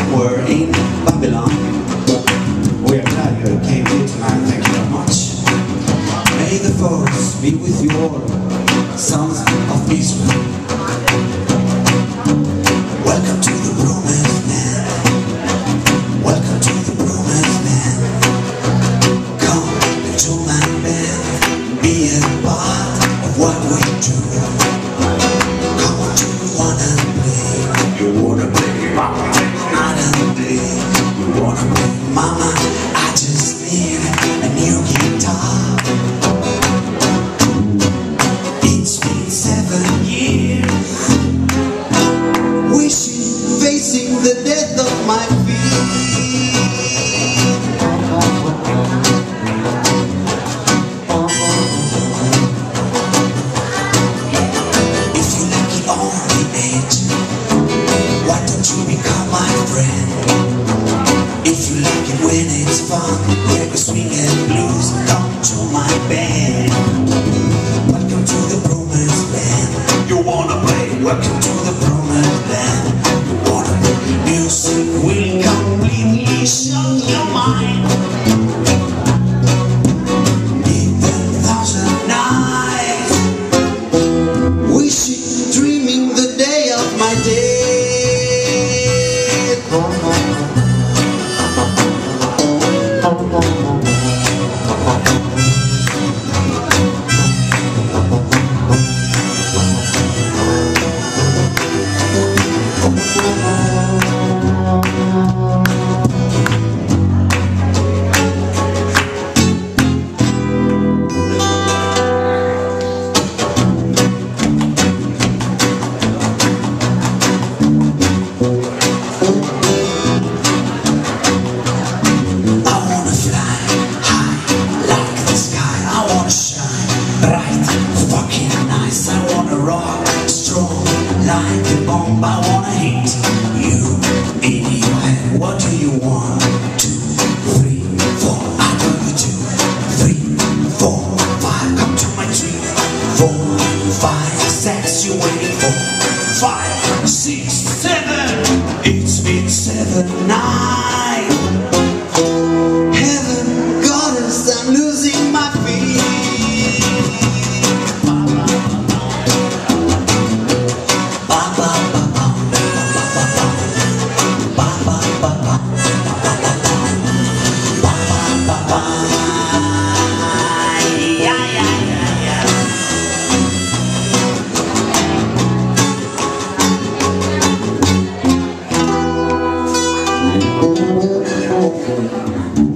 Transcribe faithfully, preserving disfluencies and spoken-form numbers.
somewhere in Babylon. We are glad you came here tonight, thank you very much. May the force be with you all, sons of Israel. Welcome to the promised land. Welcome to the promised land. Come to my band, be a part of what we do. Come on to wanna play. You wanna play, mama? I don't play. You wanna play, mama? I just need a new guitar. It's been seven years, wishing, facing the death of my feet. If you like it on the edge, why don't you become my friend? If you like it when it's fun, reggae, swing and blues, come to my band. Welcome to the promised land. You wanna play? Welcome to the promised land. You wanna play? Music will completely shut your mind. In ten thousand nights, wishing, dreaming the day of my day. Like a bomb, I wanna hit you in your head. What do you want? Two, three, four. I know you two, three, four, five. Come to my tree. Four, five, six. You waiting for? Five, six, seven. It's been seven nights. Heaven, goddess, I'm losing my feet. Okay.